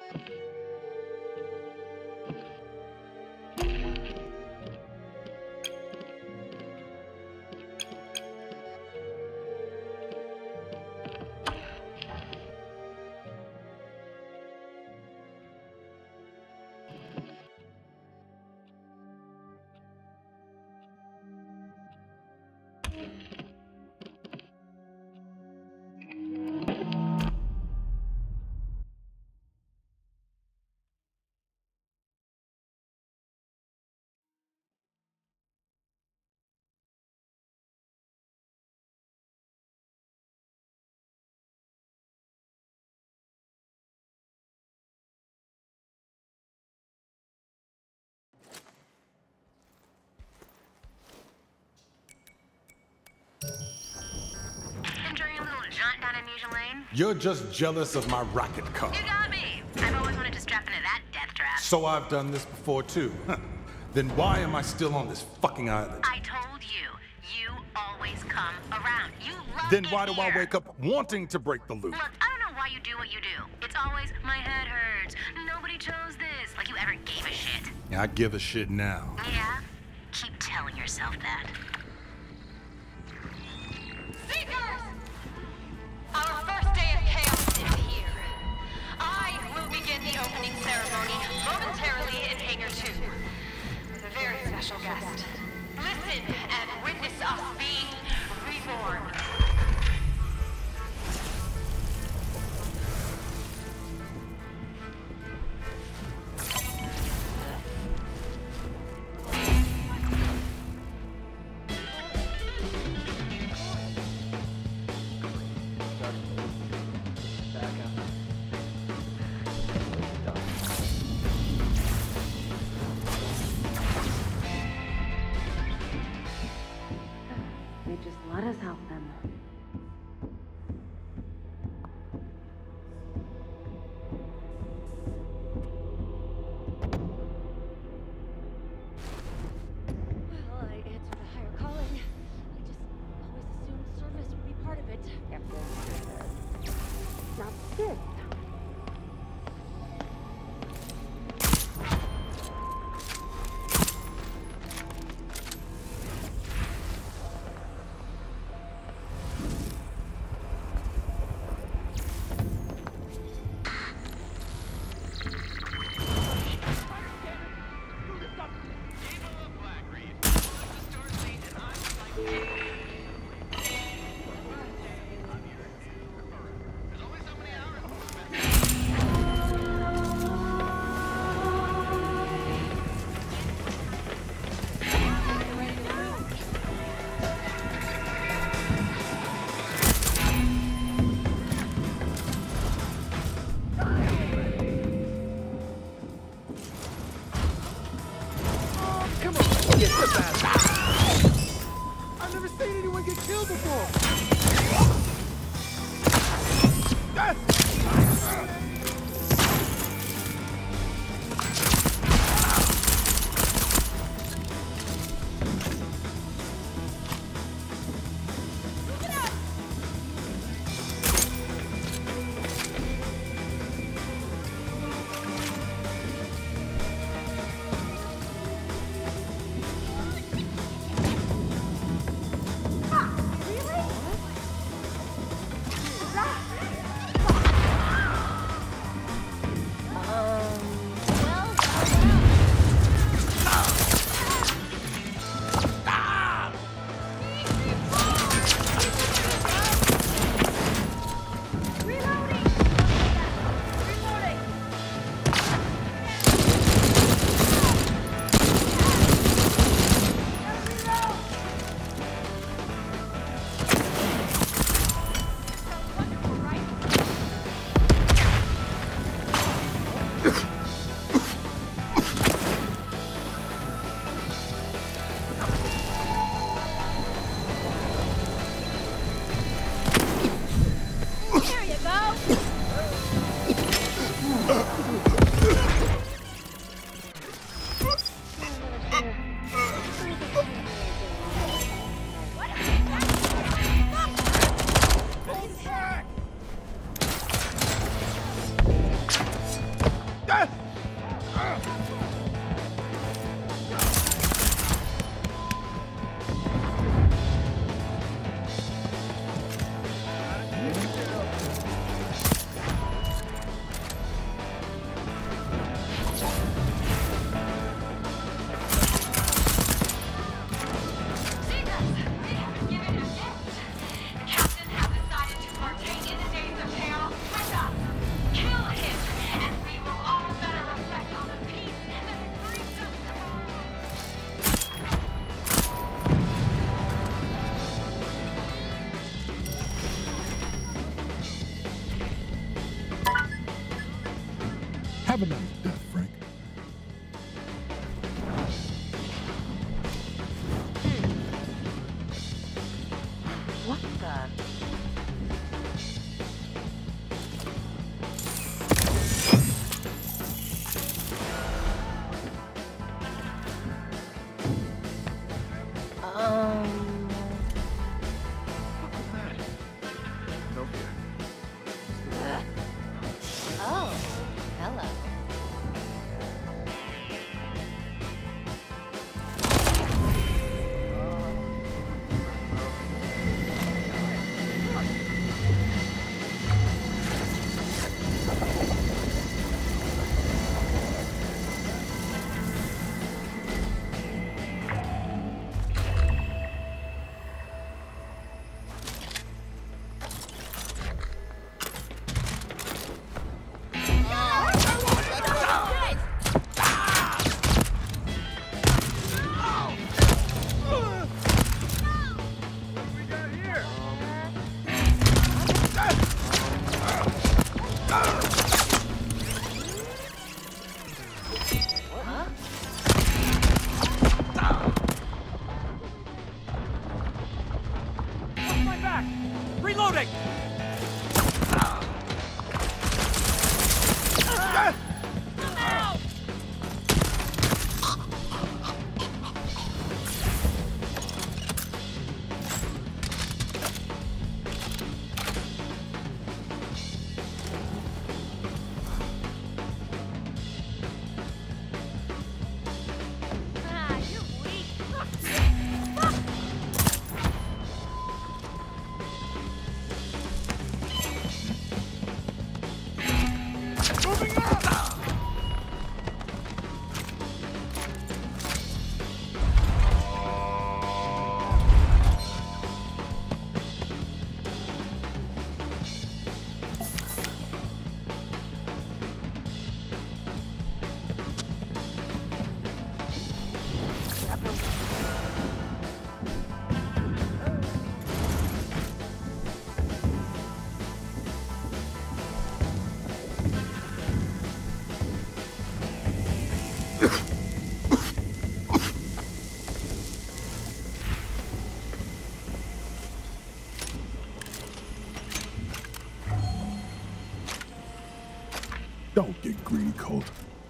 You're just jealous of my rocket car. You got me. I've always wanted to strap into that death trap. So I've done this before too. Then why am I still on this fucking island? I told you. You always come around. You love Then it why do I here. wake up wanting to break the loop? Look, I don't know why you do what you do. It's always, my head hurts. Nobody chose this. Like you ever gave a shit. I give a shit now. Yeah? Keep telling yourself that. Seekers! Our first day of chaos is here. I will begin the opening ceremony momentarily in Hangar 2. With a very special guest. Listen and witness us being reborn. They just let us help them. Have a nice death, Frank. What the? No fear. Oh, hello. Reloading! You're weak. Don't get greedy, Colt.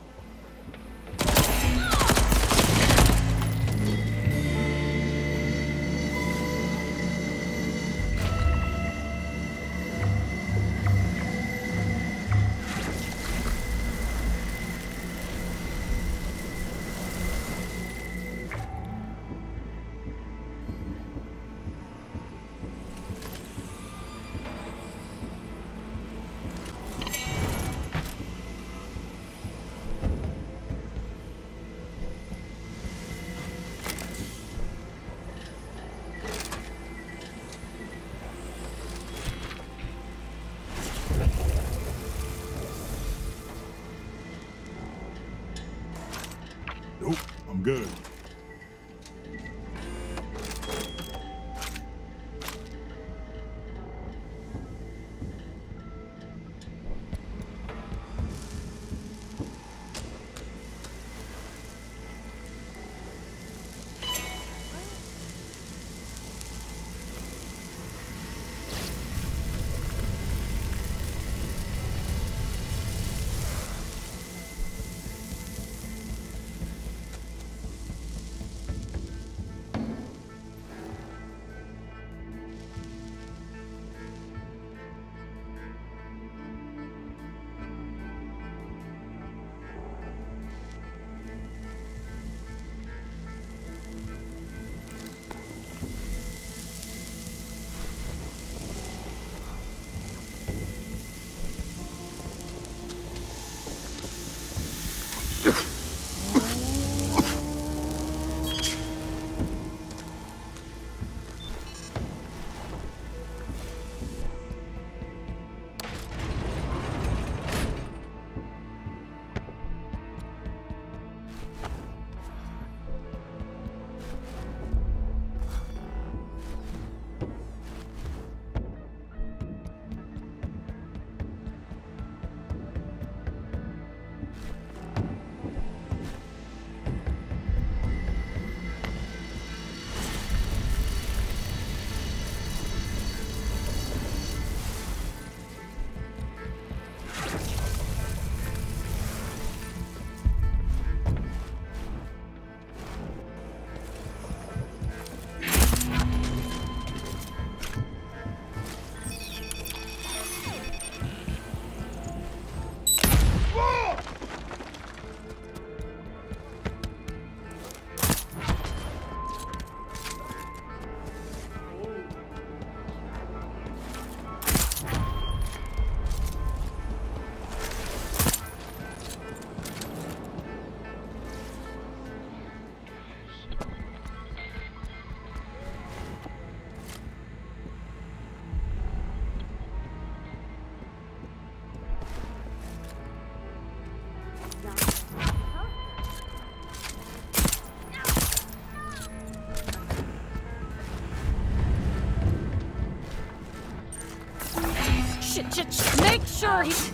Nope, I'm good. sure he's...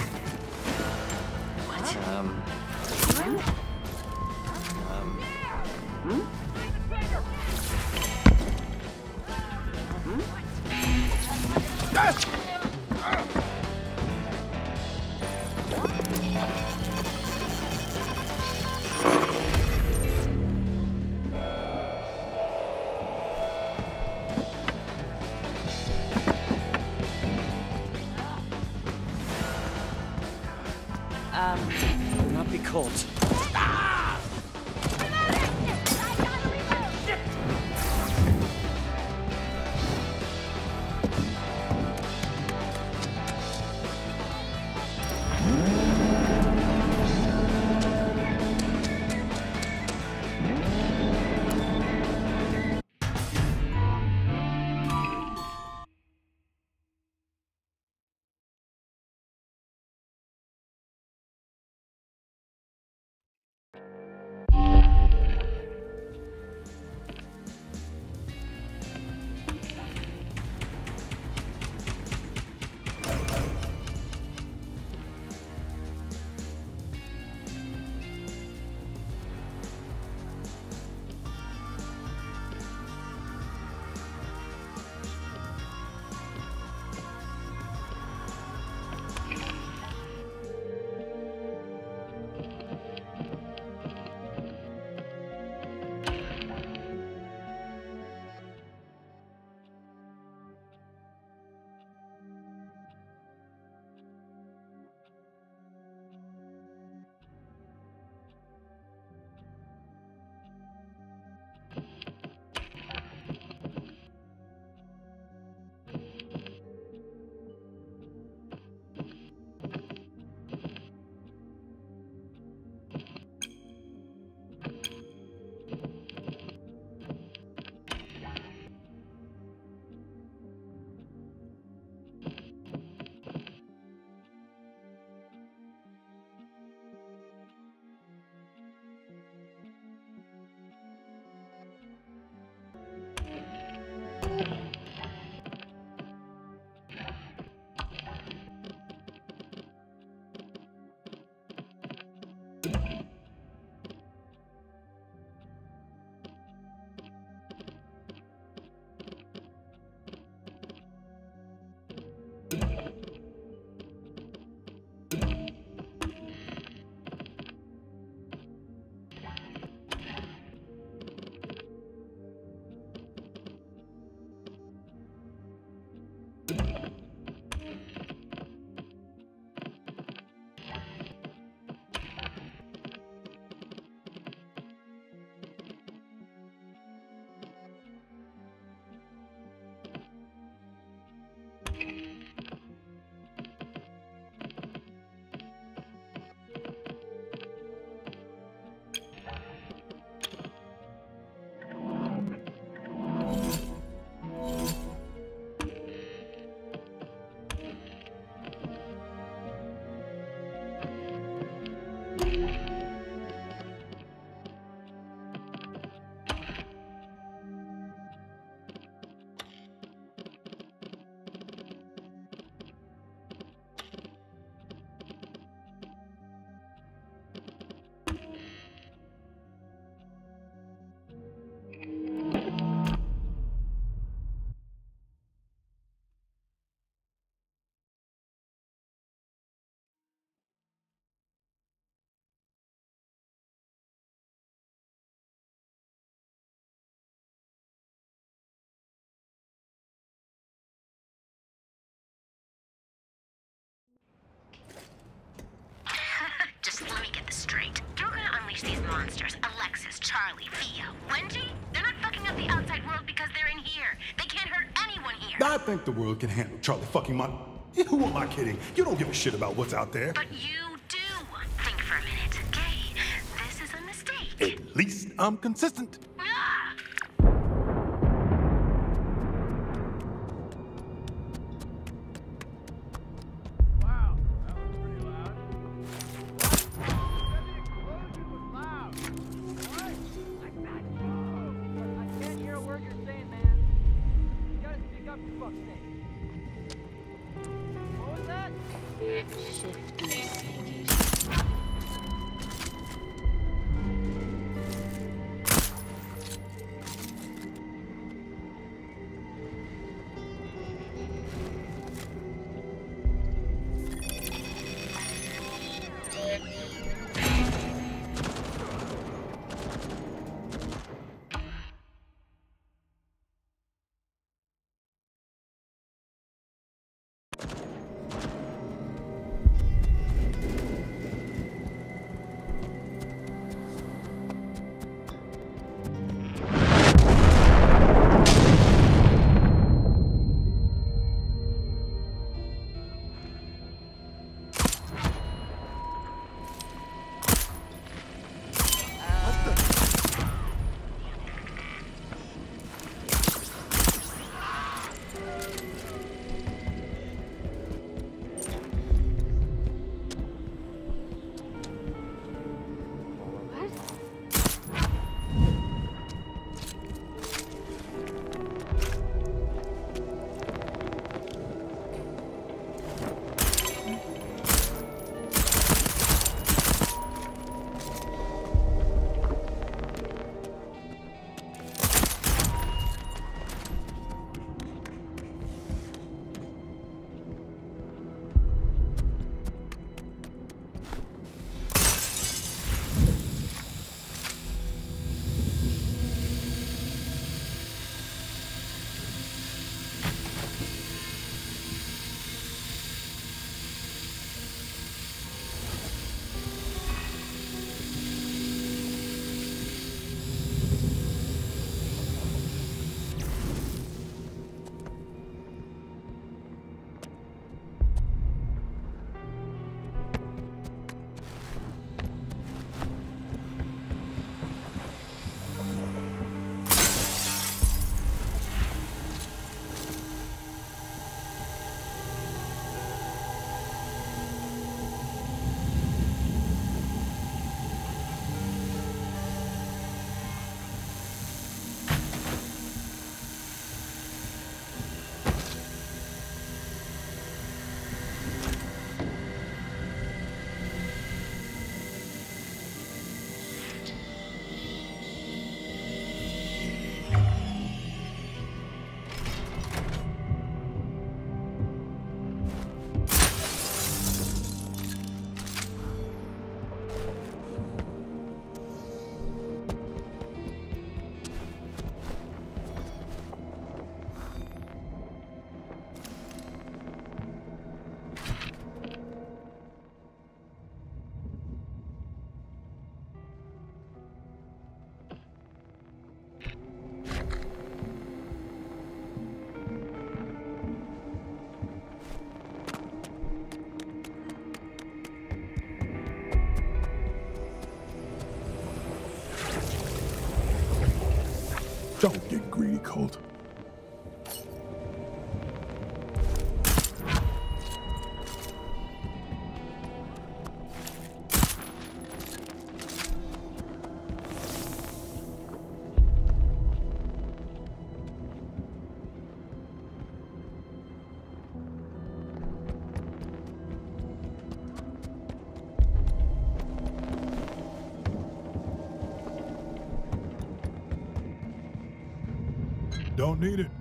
Not be cold. Just let me get this straight. You're gonna unleash these monsters. Alexis, Charlie, Via, Wendy? They're not fucking up the outside world because they're in here. They can't hurt anyone here. I think the world can handle Charlie fucking Mon. Who am I kidding? You don't give a shit about what's out there. But you do. Think for a minute, okay? This is a mistake. At least I'm consistent. Ah! Wow, that was pretty loud. That explosion was loud. What? I can't hear a word you're saying, man. You gotta speak up, for fuck's sake. What was that? shift gears vacation. Don't get greedy, Colt. Don't need it.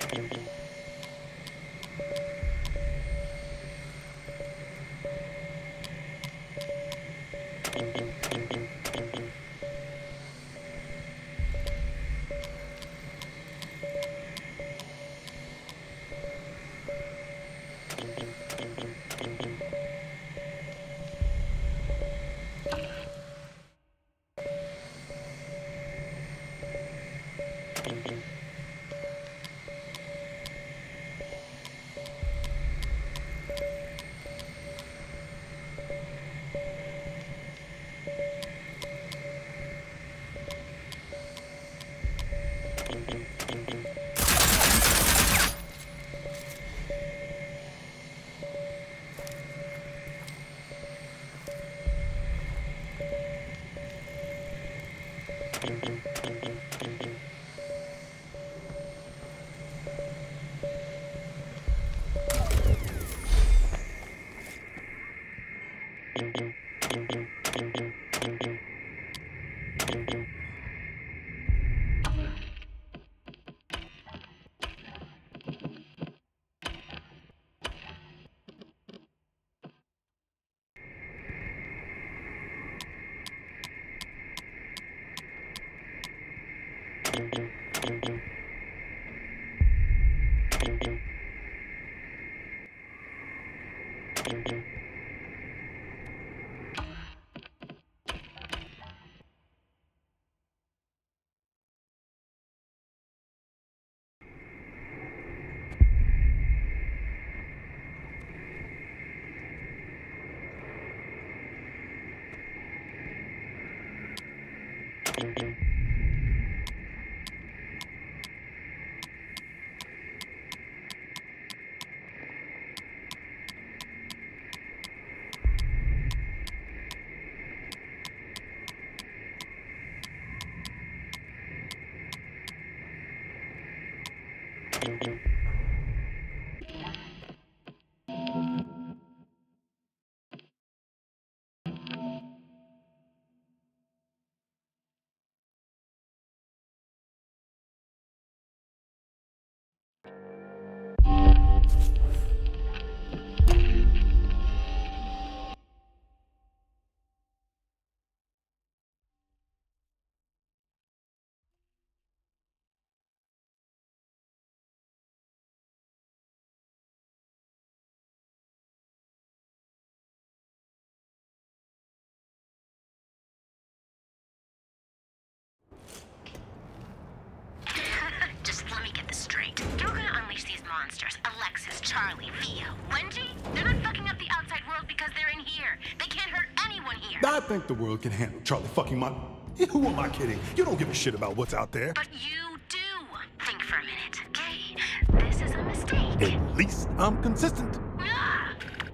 Just let me get this straight. You're gonna unleash these monsters. Alexis, Charlie, Theo, Wendy? They're not fucking up the outside world because they're in here. They can't hurt anyone here. I think the world can handle Charlie fucking my... Who am I kidding? You don't give a shit about what's out there. But you do. Think for a minute, okay? This is a mistake. At least I'm consistent. Ah!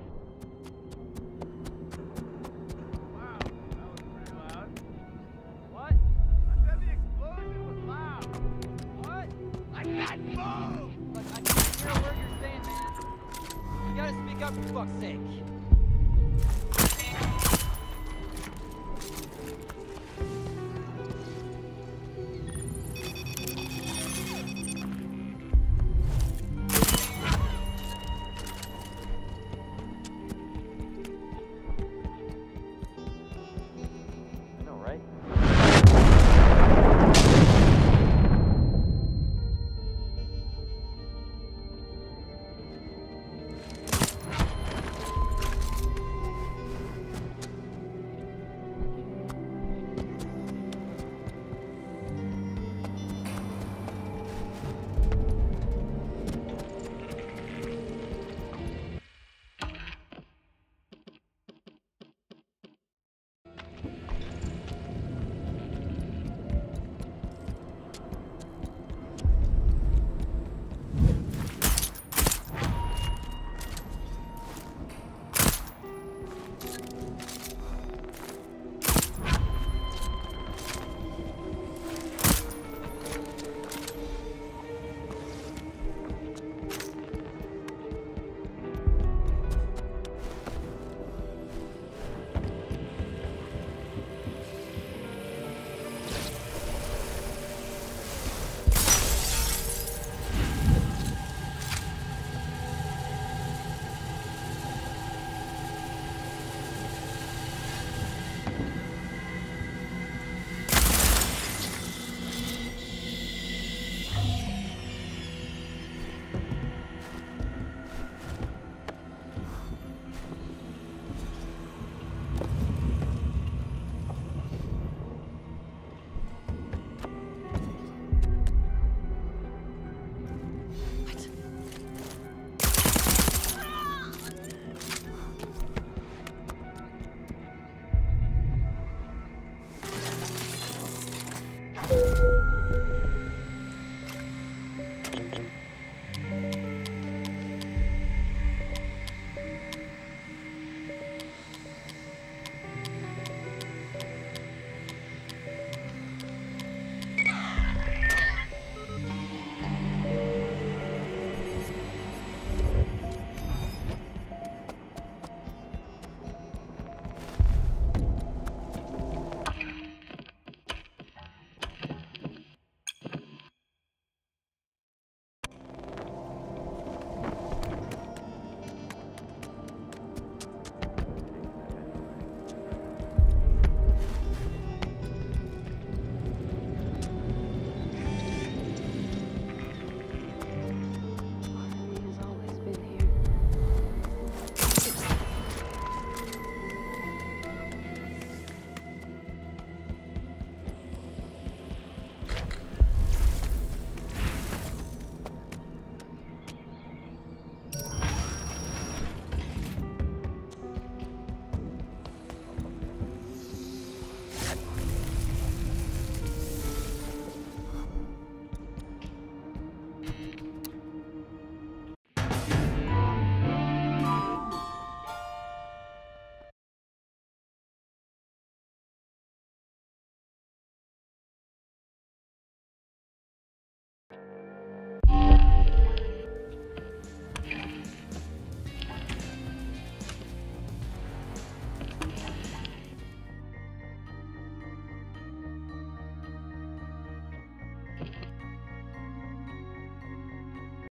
Wow, that was pretty loud. What? I said the explosion was loud. What? I can't move! Look, I can't hear a word you're saying, man. You gotta speak up for fuck's sake.